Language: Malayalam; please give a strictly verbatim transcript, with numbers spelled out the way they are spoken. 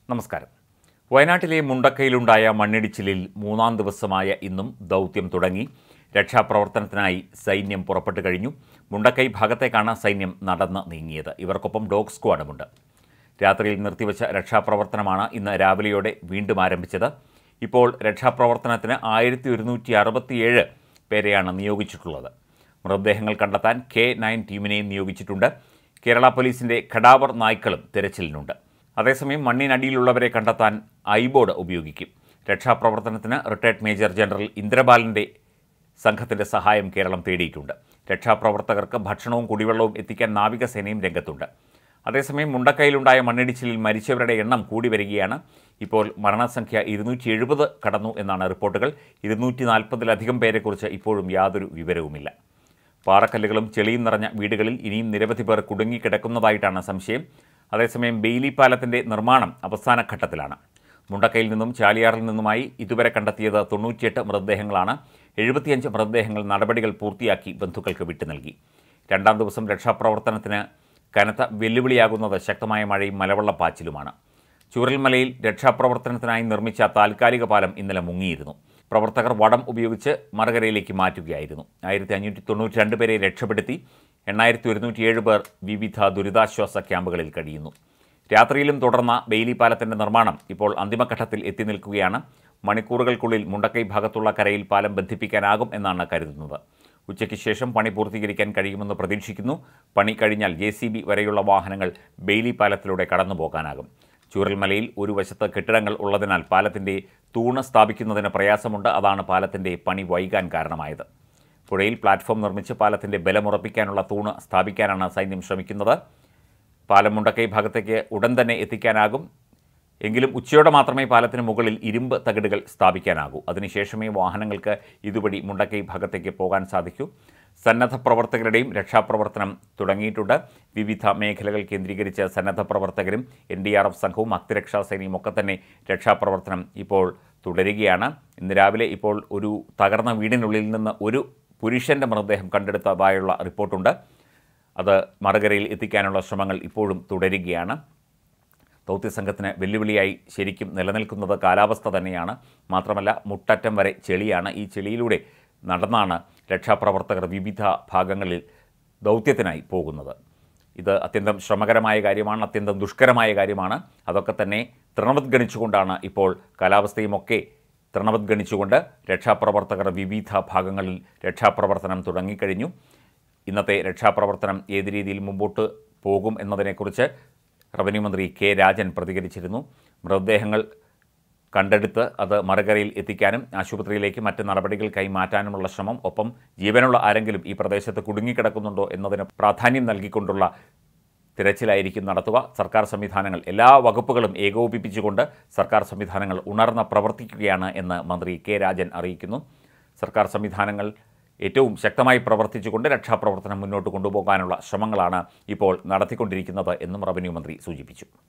നമസ്കാരം. വയനാട്ടിലെ മുണ്ടക്കയിലുണ്ടായ മണ്ണിടിച്ചിലിൽ മൂന്നാം ദിവസമായ ഇന്നും ദൗത്യം തുടങ്ങി. രക്ഷാപ്രവർത്തനത്തിനായി സൈന്യം പുറപ്പെട്ടു കഴിഞ്ഞു. മുണ്ടക്കൈ ഭാഗത്തേക്കാണ് സൈന്യം നടന്ന് നീങ്ങിയത്. ഇവർക്കൊപ്പം ഡോഗ് സ്ക്വാഡുമുണ്ട്. രാത്രിയിൽ നിർത്തിവെച്ച രക്ഷാപ്രവർത്തനമാണ് ഇന്ന് രാവിലെയോടെ വീണ്ടും ആരംഭിച്ചത്. ഇപ്പോൾ രക്ഷാപ്രവർത്തനത്തിന് ആയിരത്തി ഒരുന്നൂറ്റി അറുപത്തിയേഴ് പേരെയാണ് നിയോഗിച്ചിട്ടുള്ളത്. മൃതദേഹങ്ങൾ കണ്ടെത്താൻ കെ നയൻ ടീമിനെയും നിയോഗിച്ചിട്ടുണ്ട്. കേരള പോലീസിൻ്റെ ഖഡാവർ നായ്ക്കളും തിരച്ചിലിനുണ്ട്. അതേസമയം മണ്ണിനടിയിലുള്ളവരെ കണ്ടെത്താൻ ഐബോർഡ് ഉപയോഗിക്കും. രക്ഷാപ്രവർത്തനത്തിന് റിട്ടയർഡ് മേജർ ജനറൽ ഇന്ദ്രബാലൻ്റെ സംഘത്തിൻ്റെ സഹായം കേരളം തേടിയിട്ടുണ്ട്. രക്ഷാപ്രവർത്തകർക്ക് ഭക്ഷണവും കുടിവെള്ളവും എത്തിക്കാൻ നാവികസേനയും രംഗത്തുണ്ട്. അതേസമയം മുണ്ടക്കയിലുണ്ടായ മണ്ണിടിച്ചിലിൽ മരിച്ചവരുടെ എണ്ണം കൂടി വരികയാണ്. ഇപ്പോൾ മരണസംഖ്യ ഇരുന്നൂറ്റി എഴുപത് കടന്നു എന്നാണ് റിപ്പോർട്ടുകൾ. ഇരുന്നൂറ്റി നാൽപ്പതിലധികം പേരെക്കുറിച്ച് ഇപ്പോഴും യാതൊരു വിവരവുമില്ല. പാറക്കല്ലുകളും ചെളിയും നിറഞ്ഞ വീടുകളിൽ ഇനിയും നിരവധി പേർ കുടുങ്ങിക്കിടക്കുന്നതായിട്ടാണ് സംശയം. അതേസമയം ബെയിലി പാലത്തിൻ്റെ നിർമ്മാണം അവസാന ഘട്ടത്തിലാണ്. മുണ്ടക്കയിൽ നിന്നും ചാലിയാറിൽ നിന്നുമായി ഇതുവരെ കണ്ടെത്തിയത് തൊണ്ണൂറ്റിയെട്ട് മൃതദേഹങ്ങളാണ്. എഴുപത്തിയഞ്ച് മൃതദേഹങ്ങൾ നടപടികൾ പൂർത്തിയാക്കി ബന്ധുക്കൾക്ക് വിട്ടു നൽകി. രണ്ടാം ദിവസം രക്ഷാപ്രവർത്തനത്തിന് കനത്ത വെല്ലുവിളിയാകുന്നത് ശക്തമായ മഴയും മലവെള്ളപ്പാച്ചിലുമാണ്. ചൂരൽമലയിൽ രക്ഷാപ്രവർത്തനത്തിനായി നിർമ്മിച്ച താൽക്കാലിക പാലം ഇന്നലെ മുങ്ങിയിരുന്നു. പ്രവർത്തകർ വടം ഉപയോഗിച്ച് മറുകരയിലേക്ക് മാറ്റുകയായിരുന്നു. ആയിരത്തി അഞ്ഞൂറ്റി തൊണ്ണൂറ്റി രണ്ട് പേരെ രക്ഷപ്പെടുത്തി. എണ്ണായിരത്തി ഒരുന്നൂറ്റിയേഴ് പേർ വിവിധ ദുരിതാശ്വാസ ക്യാമ്പുകളിൽ കഴിയുന്നു. രാത്രിയിലും തുടർന്ന ബെയിലി പാലത്തിൻ്റെ നിർമ്മാണം ഇപ്പോൾ അന്തിമഘട്ടത്തിൽ എത്തി നിൽക്കുകയാണ്. മണിക്കൂറുകൾക്കുള്ളിൽ മുണ്ടക്കൈ ഭാഗത്തുള്ള കരയിൽ പാലം ബന്ധിപ്പിക്കാനാകും എന്നാണ് കരുതുന്നത്. ഉച്ചയ്ക്ക് ശേഷം പണി പൂർത്തീകരിക്കാൻ കഴിയുമെന്ന് പ്രതീക്ഷിക്കുന്നു. പണി കഴിഞ്ഞാൽ ജെ സി ബി വരെയുള്ള വാഹനങ്ങൾ ബെയിലി പാലത്തിലൂടെ കടന്നു പോകാനാകും. ചൂരൽമലയിൽ ഒരു വശത്ത് കെട്ടിടങ്ങൾ ഉള്ളതിനാൽ പാലത്തിൻ്റെ തൂണ് സ്ഥാപിക്കുന്നതിന് പ്രയാസമുണ്ട്. അതാണ് പാലത്തിൻ്റെ പണി വൈകാൻ കാരണമായത്. പുഴയിൽ പ്ലാറ്റ്ഫോം നിർമ്മിച്ച് പാലത്തിൻ്റെ ബലമുറപ്പിക്കാനുള്ള തൂണ് സ്ഥാപിക്കാനാണ് സൈന്യം ശ്രമിക്കുന്നത്. പാലം മുണ്ടക്കൈ ഭാഗത്തേക്ക് ഉടൻ തന്നെ എത്തിക്കാനാകും. എങ്കിലും ഉച്ചയോടെ മാത്രമേ പാലത്തിന് മുകളിൽ ഇരുമ്പ് തകിടുകൾ സ്ഥാപിക്കാനാകൂ. അതിനുശേഷമേ വാഹനങ്ങൾക്ക് ഇതുവഴി മുണ്ടക്കൈ ഭാഗത്തേക്ക് പോകാൻ സാധിക്കൂ. സന്നദ്ധ പ്രവർത്തകരുടെയും രക്ഷാപ്രവർത്തനം തുടങ്ങിയിട്ടുണ്ട്. വിവിധ മേഖലകൾ കേന്ദ്രീകരിച്ച് സന്നദ്ധ പ്രവർത്തകരും എൻ ഡി ആർ എഫ് സംഘവും അഗ്നിരക്ഷാസേനയും ഒക്കെ തന്നെ രക്ഷാപ്രവർത്തനം ഇപ്പോൾ തുടരുകയാണ്. ഇന്ന് രാവിലെ ഇപ്പോൾ ഒരു തകർന്ന വീടിനുള്ളിൽ നിന്ന് ഒരു പുരുഷൻ്റെ മൃതദേഹം കണ്ടെടുത്തതായുള്ള റിപ്പോർട്ടുണ്ട്. അത് മറുകരയിൽ എത്തിക്കാനുള്ള ശ്രമങ്ങൾ ഇപ്പോഴും തുടരുകയാണ്. ദൗത്യസംഘത്തിന് വെല്ലുവിളിയായി ശരിക്കും നിലനിൽക്കുന്നത് കാലാവസ്ഥ തന്നെയാണ്. മാത്രമല്ല മുട്ടറ്റം വരെ ചെളിയാണ്. ഈ ചെളിയിലൂടെ നടന്നാണ് രക്ഷാപ്രവർത്തകർ വിവിധ ഭാഗങ്ങളിൽ ദൗത്യത്തിനായി പോകുന്നത്. ഇത് അത്യന്തം ശ്രമകരമായ കാര്യമാണ്, അത്യന്തം ദുഷ്കരമായ കാര്യമാണ്. അതൊക്കെ തന്നെ തൃണവത്ഗണിച്ചുകൊണ്ടാണ് ഇപ്പോൾ കാലാവസ്ഥയുമൊക്കെ തൃണവത്ഗണിച്ചുകൊണ്ട് രക്ഷാപ്രവർത്തകർ വിവിധ ഭാഗങ്ങളിൽ രക്ഷാപ്രവർത്തനം തുടങ്ങിക്കഴിഞ്ഞു. ഇന്നത്തെ രക്ഷാപ്രവർത്തനം ഏത് രീതിയിൽ മുമ്പോട്ട് പോകും എന്നതിനെക്കുറിച്ച് റവന്യൂ മന്ത്രി കെ രാജൻ പ്രതികരിച്ചിരുന്നു. മൃതദേഹങ്ങൾ കണ്ടെടുത്ത് അത് മറുകരയിൽ എത്തിക്കാനും ആശുപത്രിയിലേക്ക് മറ്റ് നടപടികൾക്കായി മാറ്റാനുമുള്ള ശ്രമം, ഒപ്പം ജീവനുള്ള ആരെങ്കിലും ഈ പ്രദേശത്ത് കുടുങ്ങിക്കിടക്കുന്നുണ്ടോ എന്നതിന് പ്രാധാന്യം നൽകിക്കൊണ്ടുള്ള തിരച്ചിലായിരിക്കും നടത്തുക. സർക്കാർ സംവിധാനങ്ങൾ എല്ലാ വകുപ്പുകളും ഏകോപിപ്പിച്ചുകൊണ്ട് സർക്കാർ സംവിധാനങ്ങൾ ഉണർന്ന് പ്രവർത്തിക്കുകയാണ് എന്ന് മന്ത്രി കെ രാജൻ അറിയിക്കുന്നു. സർക്കാർ സംവിധാനങ്ങൾ ഏറ്റവും ശക്തമായി പ്രവർത്തിച്ചുകൊണ്ട് രക്ഷാപ്രവർത്തനം മുന്നോട്ട് കൊണ്ടുപോകാനുള്ള ശ്രമങ്ങളാണ് ഇപ്പോൾ നടത്തിക്കൊണ്ടിരിക്കുന്നത് എന്നും റവന്യൂ മന്ത്രി സൂചിപ്പിച്ചു.